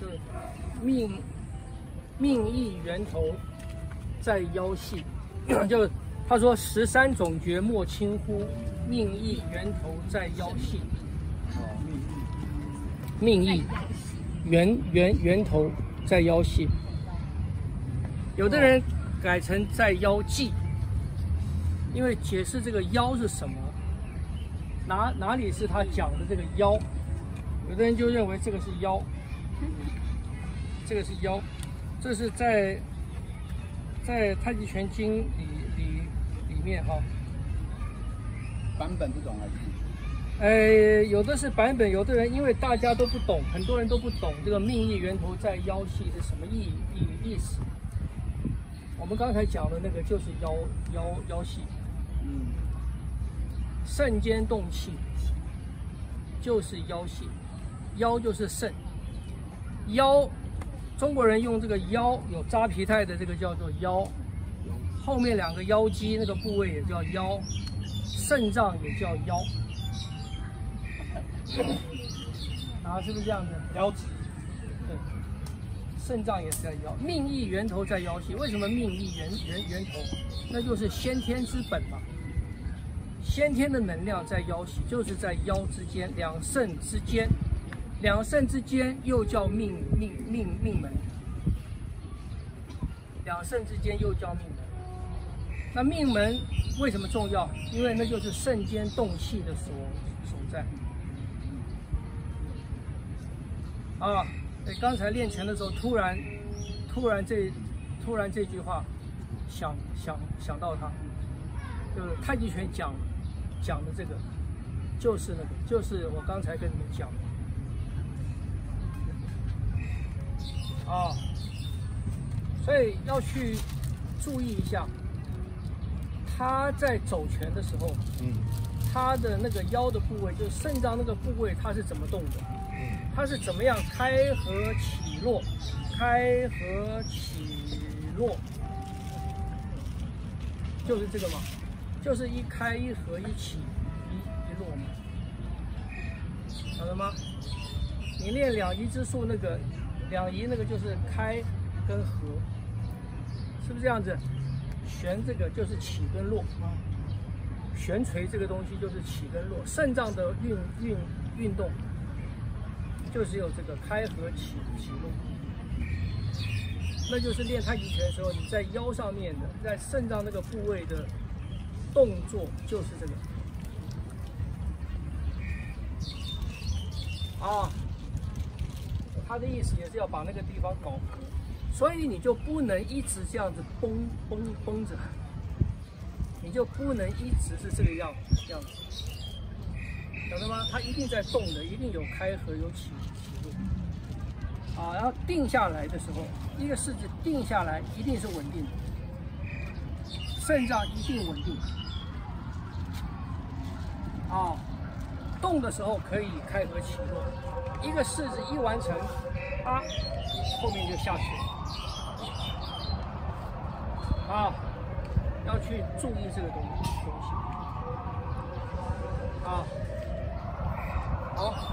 就是命意源头在腰系，就他说13种诀莫轻忽，命意源头在腰系。命意源头在腰系，有的人改成在腰际，因为解释这个腰是什么，哪里是他讲的这个腰，有的人就认为这个是腰，这个是腰，这是在太极拳经里面哈， 版本不懂还是？ 有的是版本，有的人因为大家都不懂，很多人都不懂这个命意源头在腰系是什么意思。我们刚才讲的那个就是腰系，肾间动气就是腰系，腰就是肾，腰，中国人用这个腰有扎皮带的这个叫做腰，后面2个腰肌那个部位也叫腰，肾脏也叫腰。啊，是不是这样子？腰子，对，肾脏也是在腰，命意源头在腰系。为什么命意源头？那就是先天之本嘛。先天的能量在腰系，就是在腰之间，两肾之间，两肾之间又叫命门，两肾之间又叫命门。那命门为什么重要？因为那就是肾间动气的所在。啊，刚才练拳的时候，突然这句话想到它，就是太极拳讲的这个，就是那个，就是我刚才跟你们讲的啊，所以要去注意一下，他在走拳的时候，他的那个腰的部位，就是肾脏那个部位，它是怎么动的？它是怎么样开合起落？开合起落，就是这个嘛，就是一开一合一起一落嘛，晓得吗？你练两仪之术那个两仪那个就是开跟合，是不是这样子？旋这个就是起跟落，旋锤这个东西就是起跟落，肾脏的运动。就是有这个开合起落，那就是练太极拳的时候，你在腰上面的，在肾脏那个部位的动作就是这个。啊，他的意思也是要把那个地方搞合，所以你就不能一直这样子绷着，你就不能一直是这个样子。晓得吗？它一定在动的，一定有开合有起落啊。然后定下来的时候，一个式子定下来一定是稳定的，肾脏一定稳定啊。动的时候可以开合起落，一个式子一完成，啊，后面就下去了啊。要去注意这个东西啊。好。